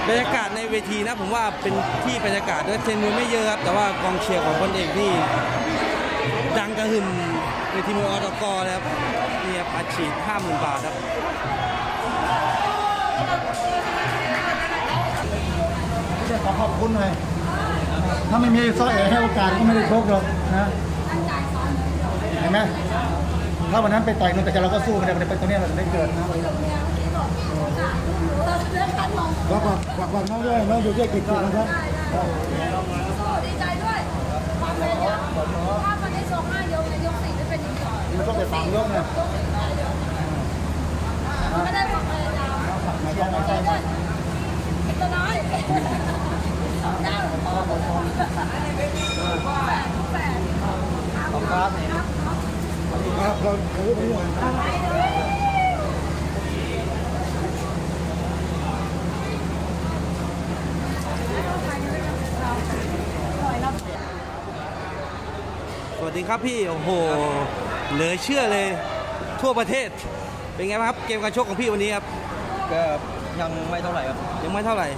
บรรยากาศในเวทีนะผมว่าเป็นที่บรรยากาศด้วยเทนมวยไม่เยอะครับแต่ว่ากองเชียร์ของคนเอกนี่ดังกระหึ่มเวทีมวยอตกเลยครับนี่ครับอัดฉีด 50,000 บาทครับขอขอบคุณหน่อยถ้าไม่มีซ้อเอ๋ให้โอกาสก็ไม่ได้ชกหรอกนะเห็นไหมถ้าวันนั้นไปต่อยนึงแต่เราก็สู้ไม่ได้ไปตรงนี้เราได้เกิดนะแล้วก็น้องด้วยน้องอยู่ด้วยกิจกรรมนะครับดีใจด้วยความพยายามถ้ามันได้โชว์5 ยกในยก 4ไม่เป็นยังไงมันต้องไป3 ยกเนี่ยไม่ได้ความพยายามใจด้วยตัวน้อยได้หรือเปล่าแฝดขอบคุณครับสวัสดีครับพี่โอ้โหเหลือเชื่อเลยทั่วประเทศเป็นไงบ้างครับเกมการชกของพี่วันนี้ครับก็ยังไม่เท่าไหร่ครับยังไม่เท่าไหร่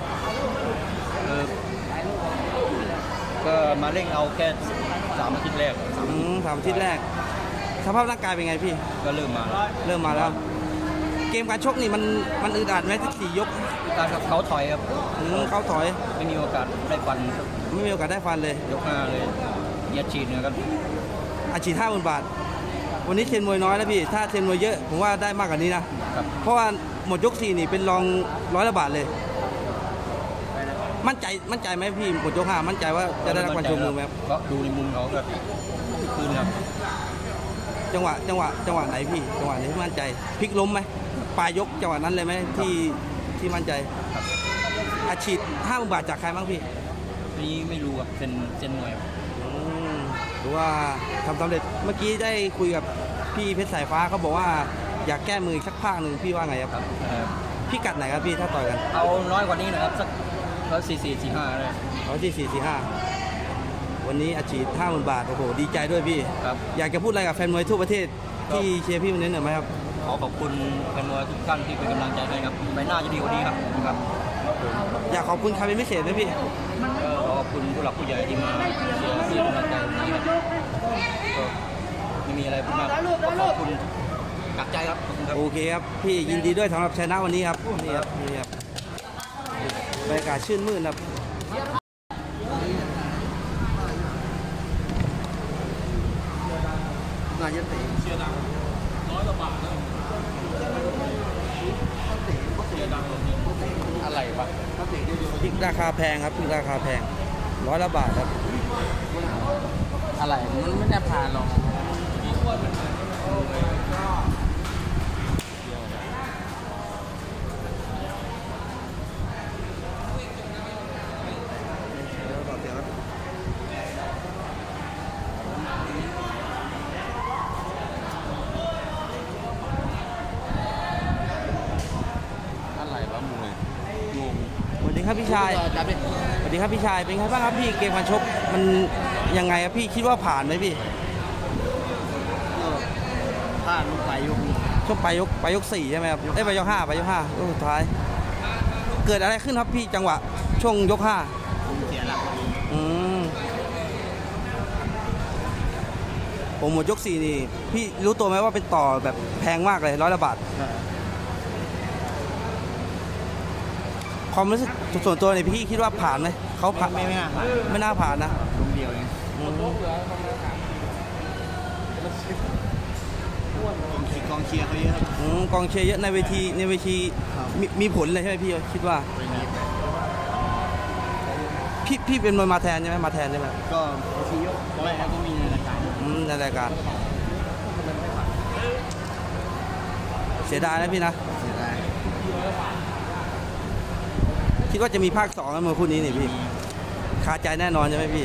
ก็มาเร่งเอาแค่3 อาทิตย์แรก 3 อาทิตย์แรกสภาพร่างกายเป็นไงพี่ก็เริ่มมาแล้วเกมการชกนี่มันอึดอัดไหม4 ยกการกับเขาถอยครับเขาถอยไม่มีโอกาสได้ฟันไม่มีโอกาสได้ฟันเลยยก5เลยยัดฉีดเนี่ยครับอาชีพ 50,000 บาทวันนี้เทรนมวยน้อยแล้วพี่ถ้าเทรนมวยเยอะผมว่าได้มากกว่านี้นะเพราะว่าหมดยก 4นี่เป็นรอง100 บาทเลยมั่นใจไหมพี่หมดยก 5มั่นใจว่าจะได้รับการชมมือไหมก็ดูในมุมเขาแบบคืนครับจังหวะไหนพี่จังหวะไหนที่มั่นใจพลิกล้มไหมปลายยกจังหวะนั้นเลยไหมที่มั่นใจอาชีพ 50,000 บาทจากใครบ้างพี่นี่ไม่รู้ครับเป็นเจนมวยหรือว่าทำสำเร็จเมื่อกี้ได้คุยกับพี่เพชรสายฟ้าเขาบอกว่าอยากแก้มืออีกสักภาคหนึ่งพี่ว่าไงครับพี่กัดไหนครับพี่ถ้าต่อยกันเอาน้อยกว่านี้นะครับสัก144-45เลย 144-45วันนี้อาชีพ 50,000 บาทโอ้โหดีใจด้วยพี่อยากจะพูดอะไรกับแฟนมวยทั่วประเทศที่เชียร์พี่วันนี้หน่อยไหมครับขอบคุณแฟนมวยทุกท่านที่เป็นกำลังใจให้ครับไปหน้าจะดีกว่านี้ครับอยากขอบคุณใครเป็นพิเศษไหมพี่ขอบคุณผู้หลักผู้ใหญ่ที่มาเชียร์ที่กำลังใจนี้ครับไม่มีอะไรพูดมากขอบคุณจากใจครับโอเคครับพี่ยินดีด้วยสำหรับชนะวันนี้ครับนี่ครับบรรยากาศชื่นมื่นครับนายตีเชียร์ดัง100 บาทนะเชียร์ดังอะไรวะพริกราคาแพงครับพริกราคาแพง100 บาทครับอะไรมันไม่ได้ผ่านหรอกสวัสดีครับพี่ชายสวัสดีครับพี่ชายเป็นไงบ้างครับพี่เกมการชกมันยังไงครับพี่คิดว่าผ่านไหมพี่ผ่านไปยกชกไปยก 4ใช่ไหมครับไปยก 5ยกสุดท้ายเกิดอะไรขึ้นครับพี่จังหวะช่วงยก 5 เสียหลักผมหมดยก 4นี่พี่รู้ตัวไหมว่าเป็นต่อแบบแพงมากเลย100 บาทความรู้สึกส่วนตัวเนี่ยพี่คิดว่าผ่านไหมเขาผ่านไม่น่าผ่านนะลงเดียวเองกองเชียร์เขาเยอะกองเชียร์เยอะในเวทีมีผลเลยใช่ไหมพี่คิดว่าพี่เป็นมวยมาแทนใช่ไหมก็ทียกตอนแรกก็มีในรายการเสียดายนะพี่นะคิดว่าจะมีภาค 2กันมาคู่นี้นี่พี่คาใจแน่นอนใช่ไหมพี่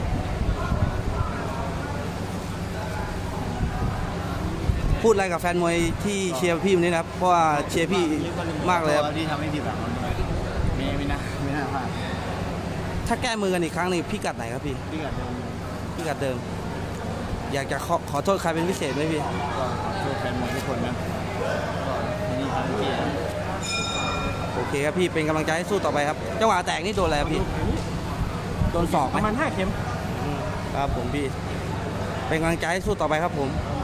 พูดอะไรกับแฟนมวยที่เชียร์พี่วันนี้นะครับเพราะว่าเชียร์พี่มากเลยครับที่ทำให้ผิดหวังไม่น่าพลาดถ้าแก้มือกันอีกครั้งนึงพี่กัดไหนครับพี่พิกัดเดิมอยากจะขอโทษใครเป็นพิเศษไหมพี่ขอโทษแฟนมวยทุกคนนะก็ที่นี่ทำที่โอเคครับพี่เป็นกำลังใจให้สู้ต่อไปครับจังหวะแตกนี่โดนอะไรครับพี่โดนศอกไหประมาณ5 เข็มครับผมพี่เป็นกำลังใจให้สู้ต่อไปครับผมโอ